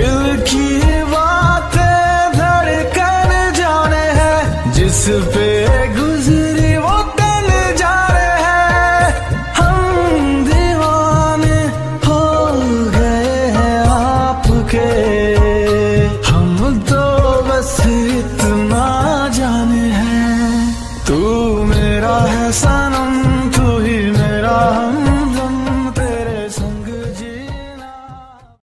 दिल की बातें धड़कन जाने हैं, जिस पे गुजरी वो तन जाने हैं। हम दीवाने हो गए हैं आपके, हम तो बस इतना जाने हैं। तू मेरा है सनम,